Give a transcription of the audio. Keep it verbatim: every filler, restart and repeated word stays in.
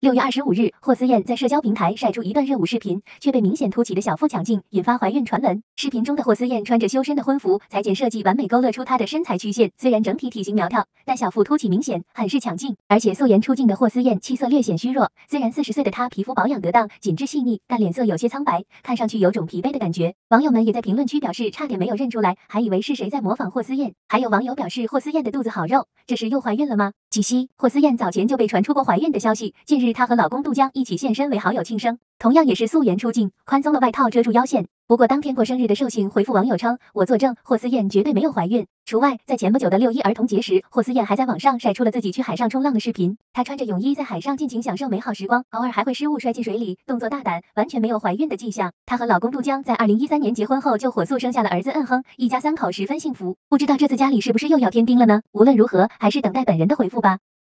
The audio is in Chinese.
六月二十五日，霍思燕在社交平台晒出一段热舞视频，却被明显凸起的小腹抢镜引发怀孕传闻。视频中的霍思燕穿着修身的婚服，裁剪设计完美勾勒出她的身材曲线。虽然整体体型苗条，但小腹凸起明显，很是抢镜。而且素颜出镜的霍思燕气色略显虚弱。虽然四十岁的她皮肤保养得当，紧致细腻，但脸色有些苍白，看上去有种疲惫的感觉。网友们也在评论区表示，差点没有认出来，还以为是谁在模仿霍思燕。还有网友表示，霍思燕的肚子好肉，这是又怀孕了吗？据悉，霍思燕早前就被传出过怀孕的消息。近日，她和老公杜江一起现身为好友庆生，同样也是素颜出镜，宽松的外套遮住腰线。不过当天过生日的寿星回复网友称：“我作证，霍思燕绝对没有怀孕。”除外，在前不久的六一儿童节时，霍思燕还在网上晒出了自己去海上冲浪的视频。她穿着泳衣在海上尽情享受美好时光，偶尔还会失误摔进水里，动作大胆，完全没有怀孕的迹象。她和老公杜江在二零一三年结婚后就火速生下了儿子嗯哼，一家三口十分幸福。不知道这次家里是不是又要添丁了呢？无论如何，还是等待本人的回复吧。